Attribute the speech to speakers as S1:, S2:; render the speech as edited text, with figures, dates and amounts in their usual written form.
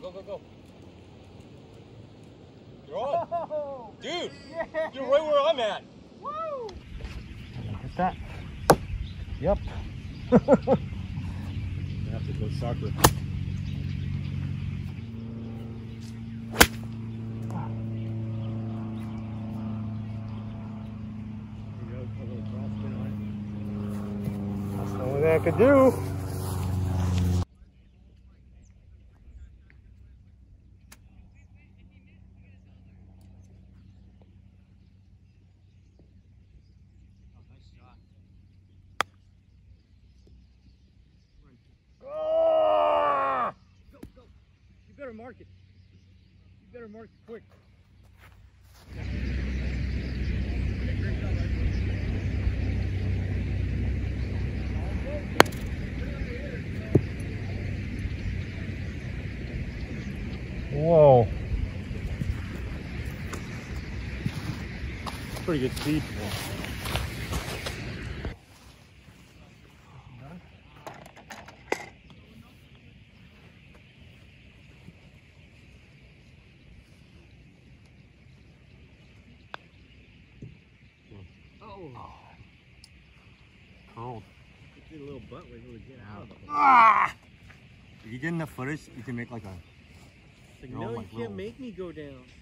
S1: Go, go, go. You're on.
S2: Oh,
S1: Dude,
S2: yeah.
S1: you're right where I'm at.
S2: Woo!
S3: Hit that. Yep.
S1: I have to go soccer.
S3: That's the only thing I could do.
S2: You better mark it. You better mark it quick.
S3: Whoa.
S1: Pretty good speed.
S2: Oh.
S3: Curled.
S2: Did a little butt wiggle to get out of it.
S3: Ah! If you get enough footage, you can make like a...
S2: Like,
S3: You're all
S2: no,
S3: like
S2: you can't
S3: little-
S2: make me go down.